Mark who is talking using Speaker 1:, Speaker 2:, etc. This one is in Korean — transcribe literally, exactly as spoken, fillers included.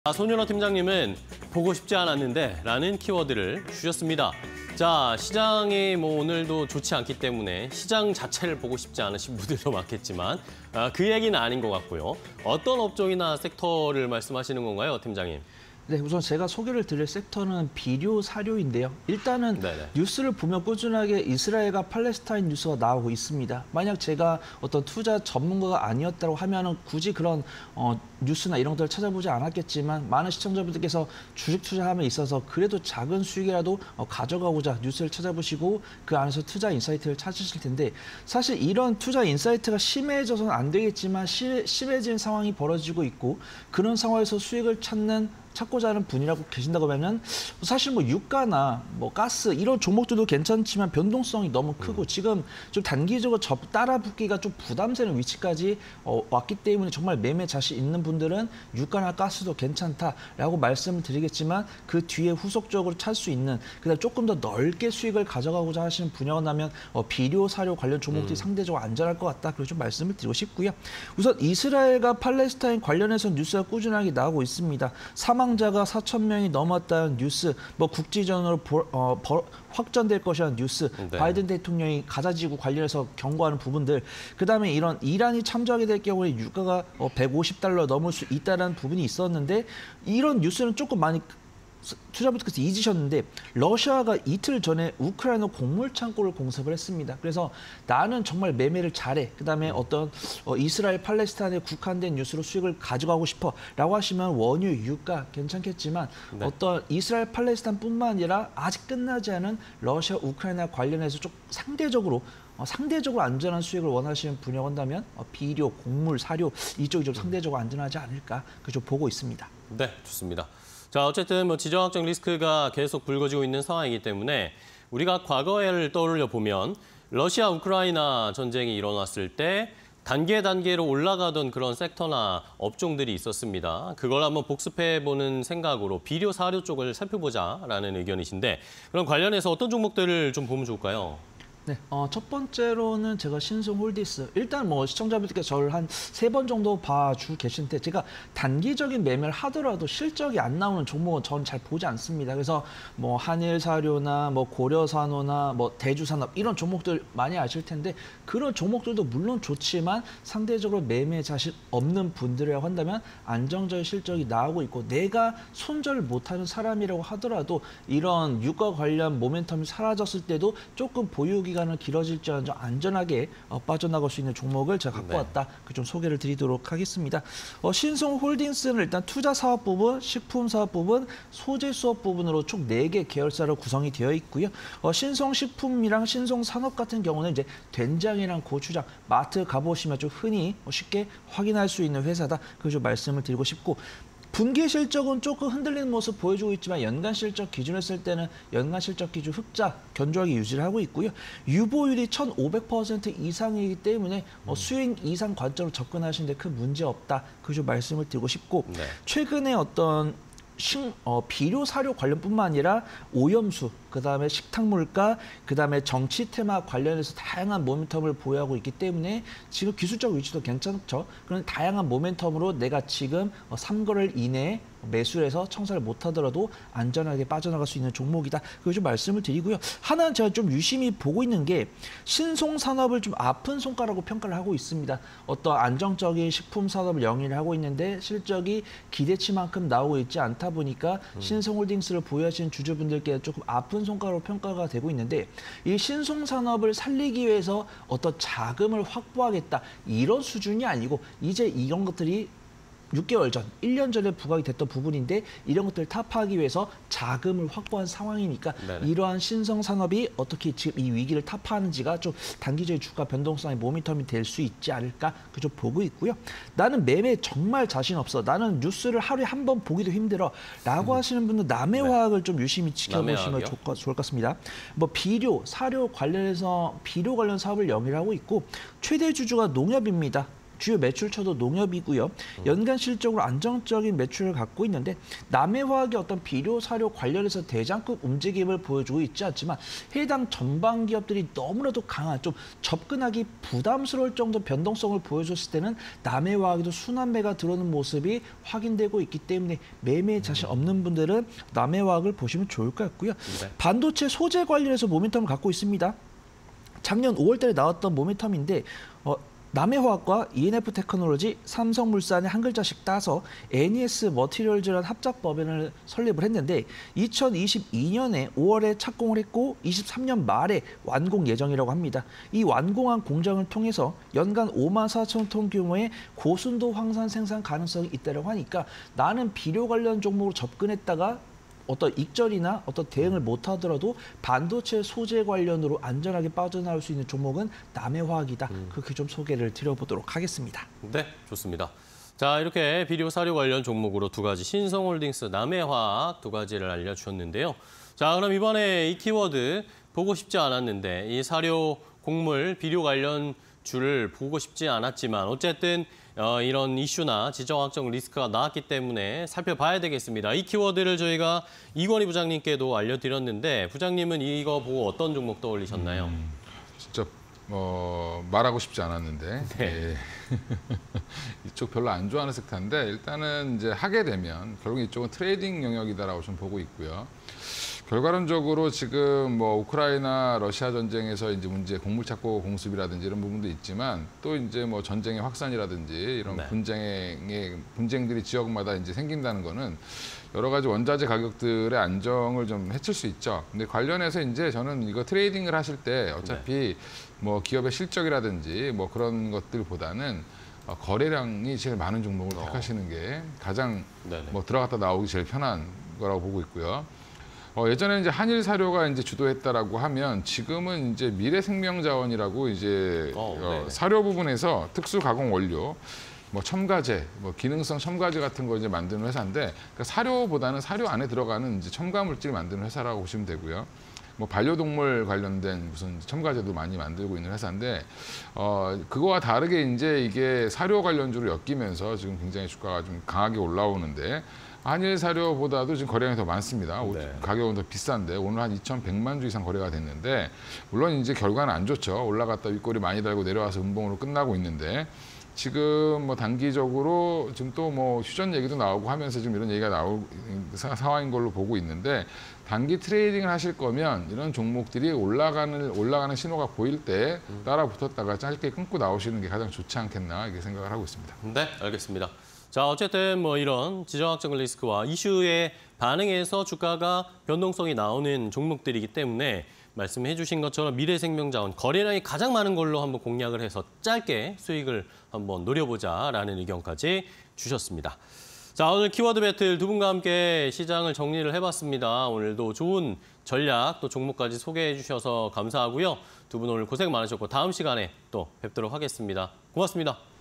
Speaker 1: 아, 손윤호 팀장님은 보고 싶지 않았는데 라는 키워드를 주셨습니다. 자, 시장이 뭐 오늘도 좋지 않기 때문에 시장 자체를 보고 싶지 않으신 분들도 많겠지만 아, 그 얘기는 아닌 것 같고요. 어떤 업종이나 섹터를 말씀하시는 건가요, 팀장님?
Speaker 2: 네, 우선 제가 소개를 드릴 섹터는 비료, 사료인데요. 일단은
Speaker 1: 네네.
Speaker 2: 뉴스를 보면 꾸준하게 이스라엘과 팔레스타인 뉴스가 나오고 있습니다. 만약 제가 어떤 투자 전문가가 아니었다고 하면은 굳이 그런 어, 뉴스나 이런 것들을 찾아보지 않았겠지만 많은 시청자분들께서 주식 투자함에 있어서 그래도 작은 수익이라도 어, 가져가고자 뉴스를 찾아보시고 그 안에서 투자 인사이트를 찾으실 텐데 사실 이런 투자 인사이트가 심해져서는 안 되겠지만 시, 심해진 상황이 벌어지고 있고 그런 상황에서 수익을 찾는 찾고자 하는 분이라고 계신다고 하면 사실 뭐 유가나 뭐 가스 이런 종목들도 괜찮지만 변동성이 너무 크고 음. 지금 좀 단기적으로 접 따라붙기가 좀 부담되는 위치까지 어, 왔기 때문에 정말 매매 자신 있는 분들은 유가나 가스도 괜찮다라고 말씀을 드리겠지만 그 뒤에 후속적으로 찾을 수 있는 그다음 조금 더 넓게 수익을 가져가고자 하시는 분야라면 어, 비료, 사료 관련 종목들이 음. 상대적으로 안전할 것 같다. 그리고 좀 말씀을 드리고 싶고요. 우선 이스라엘과 팔레스타인 관련해서 뉴스가 꾸준하게 나오고 있습니다. 사망자가 사천 명이 넘었다는 뉴스, 뭐 국지전으로 보, 어, 버, 확전될 것이라는 뉴스, 네. 바이든 대통령이 가자지구 관련해서 경고하는 부분들, 그다음에 이런 이란이 참전하게 될 경우에 유가가 어, 백오십 달러 넘을 수 있다는 부분이 있었는데 이런 뉴스는 조금 많이 투자분들께서 잊으셨는데 러시아가 이틀 전에 우크라이나 곡물 창고를 공습을 했습니다. 그래서 나는 정말 매매를 잘해. 그다음에 어떤 어, 이스라엘 팔레스타인에 국한된 뉴스로 수익을 가져가고 싶어라고 하시면 원유, 유가 괜찮겠지만 네. 어떤 이스라엘 팔레스타인뿐만 아니라 아직 끝나지 않은 러시아, 우크라이나 관련해서 좀 상대적으로 어, 상대적으로 안전한 수익을 원하시는 분야가 온다면 어, 비료, 곡물, 사료 이쪽이 좀 상대적으로 안전하지 않을까 그저 보고 있습니다.
Speaker 1: 네, 좋습니다. 자, 어쨌든 뭐 지정학적 리스크가 계속 불거지고 있는 상황이기 때문에 우리가 과거를 떠올려 보면 러시아 우크라이나 전쟁이 일어났을 때 단계 단계로 올라가던 그런 섹터나 업종들이 있었습니다. 그걸 한번 복습해보는 생각으로 비료, 사료 쪽을 살펴보자라는 의견이신데 그럼 관련해서 어떤 종목들을 좀 보면 좋을까요?
Speaker 2: 네, 어, 첫 번째로는 제가 신성홀디스. 일단 뭐 시청자분들께 저를 한 세 번 정도 봐주 계신데 제가 단기적인 매매를 하더라도 실적이 안 나오는 종목은 전 잘 보지 않습니다. 그래서 뭐 한일사료나 뭐 고려산호나 뭐 대주산업 이런 종목들 많이 아실 텐데 그런 종목들도 물론 좋지만 상대적으로 매매 자신 없는 분들이라고 한다면 안정적인 실적이 나오고 있고 내가 손절을 못하는 사람이라고 하더라도 이런 유가 관련 모멘텀이 사라졌을 때도 조금 보유기 기간을 길어질지언정 안전하게 어, 빠져나갈 수 있는 종목을 제가 갖고 네. 왔다. 그 좀 소개를 드리도록 하겠습니다. 어, 신성홀딩스는 일단 투자 사업 부분, 식품 사업 부분, 소재 수업 부분으로 총 네 개 계열사로 구성이 되어 있고요. 어, 신성식품이랑 신성산업 같은 경우는 이제 된장이랑 고추장, 마트 가보시면 좀 흔히 쉽게 확인할 수 있는 회사다. 그 좀 말씀을 드리고 싶고. 분기 실적은 조금 흔들리는 모습 보여주고 있지만 연간 실적 기준으로 했을 때는 연간 실적 기준 흑자 견조하게 유지를 하고 있고요. 유보율이 천오백 퍼센트 이상이기 때문에 음. 수익 이상 관점으로 접근하시는데 큰 문제 없다. 그 좀 말씀을 드리고 싶고 네. 최근에 어떤 식, 어, 비료, 사료 관련뿐만 아니라 오염수, 그다음에 식탁물가, 그다음에 정치 테마 관련해서 다양한 모멘텀을 보유하고 있기 때문에 지금 기술적 위치도 괜찮죠. 그런 다양한 모멘텀으로 내가 지금 삼 개월 이내에 매수를 해서 청산을 못하더라도 안전하게 빠져나갈 수 있는 종목이다. 그걸 좀 말씀을 드리고요. 하나는 제가 좀 유심히 보고 있는 게 신송산업을 좀 아픈 손가락으로 평가를 하고 있습니다. 어떤 안정적인 식품 산업을 영위를 하고 있는데 실적이 기대치만큼 나오고 있지 않다 보니까 음. 신성홀딩스를 보유하시는 주주분들께 조금 아픈 손가락으로 평가가 되고 있는데 이 신송산업을 살리기 위해서 어떤 자금을 확보하겠다 이런 수준이 아니고 이제 이런 것들이 육 개월 전, 일 년 전에 부각이 됐던 부분인데 이런 것들을 타파하기 위해서 자금을 확보한 상황이니까 네네. 이러한 신성산업이 어떻게 지금 이 위기를 타파하는지가 좀 단기적인 주가 변동성의 모멘텀이 될 수 있지 않을까 그 좀 보고 있고요. 나는 매매 정말 자신 없어. 나는 뉴스를 하루에 한 번 보기도 힘들어. 라고 음. 하시는 분들 남의 네. 화학을 좀 유심히 지켜보시면 좋을 것 같습니다. 뭐 비료, 사료 관련해서 비료 관련 사업을 영위를 하고 있고 최대 주주가 농협입니다. 주요 매출처도 농협이고요. 연간 실적으로 안정적인 매출을 갖고 있는데 남해화학의 어떤 비료 사료 관련해서 대장급 움직임을 보여주고 있지 않지만 해당 전방 기업들이 너무나도 강한 좀 접근하기 부담스러울 정도 변동성을 보여줬을 때는 남해화학에도 순환매가 들어오는 모습이 확인되고 있기 때문에 매매에 자신 없는 분들은 남해화학을 보시면 좋을 것 같고요.
Speaker 1: 네.
Speaker 2: 반도체 소재 관련해서 모멘텀을 갖고 있습니다. 작년 오월 달에 나왔던 모멘텀인데 어, 남해화학과 이엔에프 테크놀로지, 삼성물산의 한 글자씩 따서 엔이에스 머티리얼즈라는 합작 법인을 설립을 했는데 이천이십이 년에 오월에 착공을 했고 이십삼 년 말에 완공 예정이라고 합니다. 이 완공한 공장을 통해서 연간 오만 사천 톤 규모의 고순도 황산 생산 가능성이 있다고 하니까 나는 비료 관련 종목으로 접근했다가 어떤 익절이나 어떤 대응을 못하더라도 반도체 소재 관련으로 안전하게 빠져나올 수 있는 종목은 남해화학이다. 음. 그렇게 좀 소개를 드려보도록 하겠습니다.
Speaker 1: 네, 좋습니다. 자, 이렇게 비료 사료 관련 종목으로 두 가지 신성홀딩스, 남해화학 두 가지를 알려주셨는데요. 자, 그럼 이번에 이 키워드 보고 싶지 않았는데 이 사료, 곡물, 비료 관련 주를 보고 싶지 않았지만 어쨌든 어, 이런 이슈나 지정학적 리스크가 나왔기 때문에 살펴봐야 되겠습니다. 이 키워드를 저희가 이권희 부장님께도 알려드렸는데 부장님은 이거 보고 어떤 종목 떠올리셨나요?
Speaker 3: 음, 진짜 어, 말하고 싶지 않았는데
Speaker 1: 네.
Speaker 3: 예. 이쪽 별로 안 좋아하는 섹터인데 일단은 이제 하게 되면 결국 이쪽은 트레이딩 영역이다라고 좀 보고 있고요. 결과론적으로 지금 뭐 우크라이나 러시아 전쟁에서 이제 문제 곡물 착고 공습이라든지 이런 부분도 있지만 또 이제 뭐 전쟁의 확산이라든지 이런
Speaker 1: 네.
Speaker 3: 분쟁의 분쟁들이 지역마다 이제 생긴다는 거는 여러 가지 원자재 가격들의 안정을 좀 해칠 수 있죠. 근데 관련해서 이제 저는 이거 트레이딩을 하실 때 어차피 네. 뭐 기업의 실적이라든지 뭐 그런 것들보다는 거래량이 제일 많은 종목을 어. 택하시는 게 가장 네네. 뭐 들어갔다 나오기 제일 편한 거라고 보고 있고요. 어, 예전에 이제 한일 사료가 이제 주도했다라고 하면 지금은 이제 미래생명자원이라고 이제
Speaker 1: 어,
Speaker 3: 어, 사료 부분에서 특수 가공 원료, 뭐 첨가제, 뭐 기능성 첨가제 같은 거 이제 만드는 회사인데 그러니까 사료보다는 사료 안에 들어가는 이제 첨가 물질 만드는 회사라고 보시면 되고요. 뭐 반려동물 관련된 무슨 첨가제도 많이 만들고 있는 회사인데 어, 그거와 다르게 이제 이게 사료 관련주로 엮이면서 지금 굉장히 주가가 좀 강하게 올라오는데. 한일 사료보다도 지금 거래량이 더 많습니다. 네. 가격은 더 비싼데 오늘 한 이천백만 주 이상 거래가 됐는데 물론 이제 결과는 안 좋죠. 올라갔다 윗꼬리 많이 달고 내려와서 음봉으로 끝나고 있는데 지금 뭐 단기적으로 지금 또 뭐 휴전 얘기도 나오고 하면서 지금 이런 얘기가 나올 상황인 걸로 보고 있는데 단기 트레이딩을 하실 거면 이런 종목들이 올라가는 올라가는 신호가 보일 때 따라 붙었다가 짧게 끊고 나오시는 게 가장 좋지 않겠나 이렇게 생각을 하고 있습니다.
Speaker 1: 네, 알겠습니다. 자, 어쨌든 뭐 이런 지정학적 리스크와 이슈에 반응해서 주가가 변동성이 나오는 종목들이기 때문에 말씀해 주신 것처럼 미래생명자원 거래량이 가장 많은 걸로 한번 공략을 해서 짧게 수익을 한번 노려보자라는 의견까지 주셨습니다. 자, 오늘 키워드 배틀 두 분과 함께 시장을 정리를 해봤습니다. 오늘도 좋은 전략 또 종목까지 소개해 주셔서 감사하고요. 두 분 오늘 고생 많으셨고 다음 시간에 또 뵙도록 하겠습니다. 고맙습니다.